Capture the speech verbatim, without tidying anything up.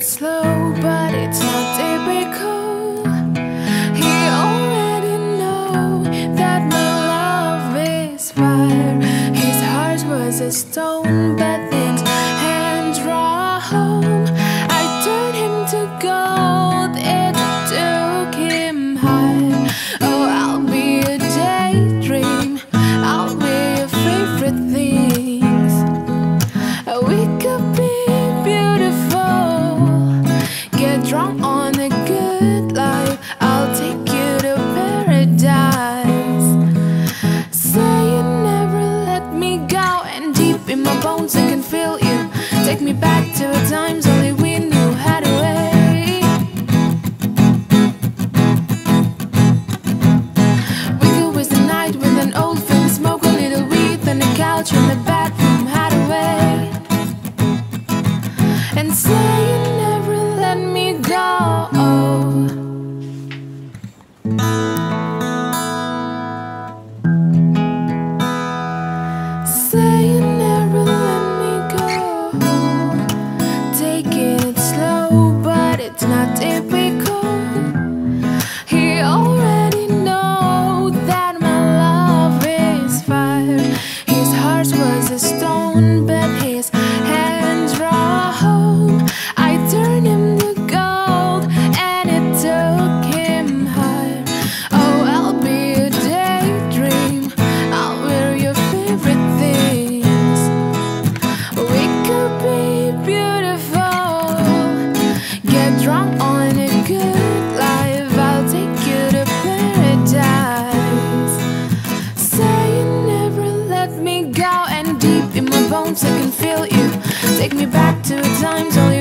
slow, but it's not typical. He already knows that my love is fire. His heart was a stone, but things hands raw home. I turned him to gold, it took him higher. Oh, I'll be a daydream, I'll be your favorite things. We could be drunk on a good life, I'll take you to paradise. Say you never let me go, and deep in my bones I can feel you. Take me back to the times only we knew how to wait. We could waste the night with an old film, smoke a little weed on the couch in the bathroom, how to wait. And say you never let me go. Say you never let me go. Take it slow, but it's not typical. He already knows that my love is fire. His heart was a stone, but his hands raw home. I turned him to gold, and it took him higher. Oh, I'll be a daydream, I'll wear your favorite things. We could be beautiful, get drunk on a good life, I'll take you to paradise. Say you never let me go, and deep in my bones I can feel you. Take me back to times only